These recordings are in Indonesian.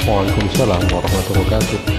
Waalaikumsalam warahmatullahi wabarakatuh.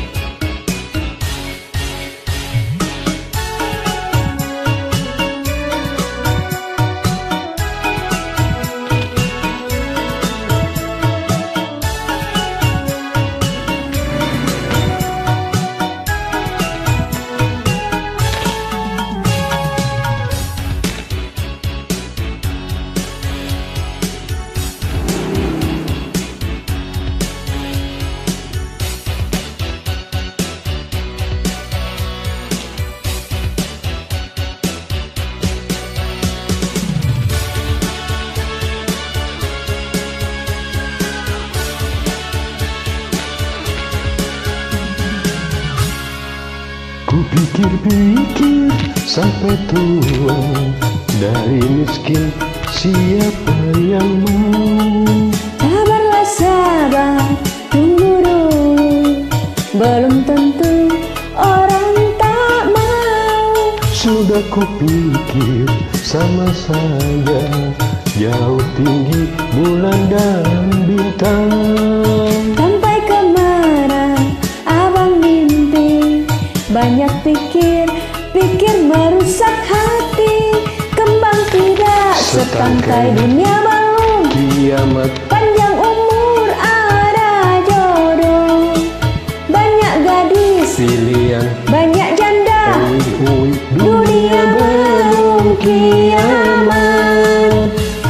Ku pikir-pikir sampai tua, dari miskin siapa yang mau? Sabarlah sabar, tunggu dulu, belum tentu orang tak mau. Sudah ku pikir sama saja, jauh tinggi bulan dan bintang. Sampai kemana abang mimpi, banyak pikir merusak hati. Kembang tidak setangkai, dunia belum kiamat. panjang umur ada jodoh. Banyak gadis Pilihan banyak janda, dunia belum kiamat.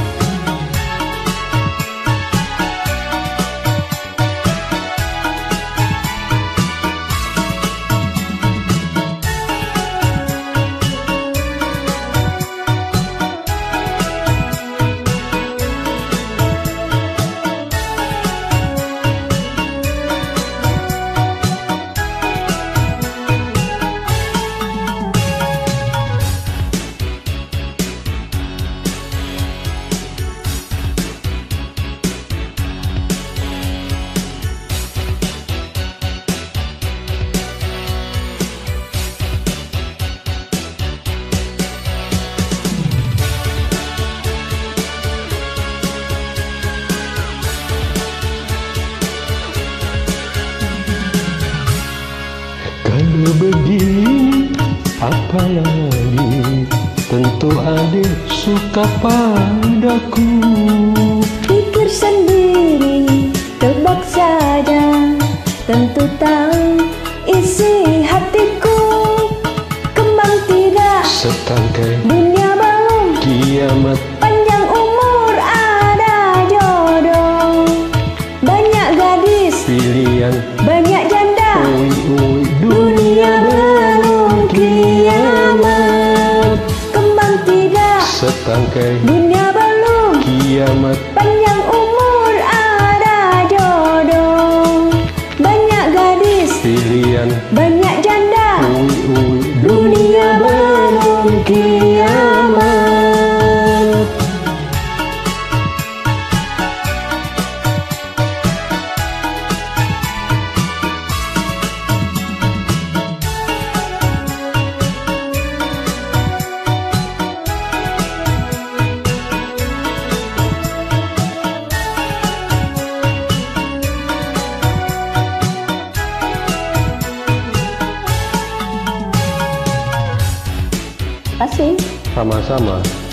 Kalau begini apa lagi, tentu adik suka padaku. Pikir sendiri, tebak saja, tentu tahu isi hatiku. Kembang tidak Setangkai dunia belum kiamat. panjang umur ada jodoh. Banyak gadis Pilihan banyak janda, dunia belum kiamat. Kembang tidak setangkai dunia belum kiamat. panjang umur ada jodoh. Banyak gadis Pilihan banyak janda, dunia belum kiamat. Terima kasih. Sama-sama.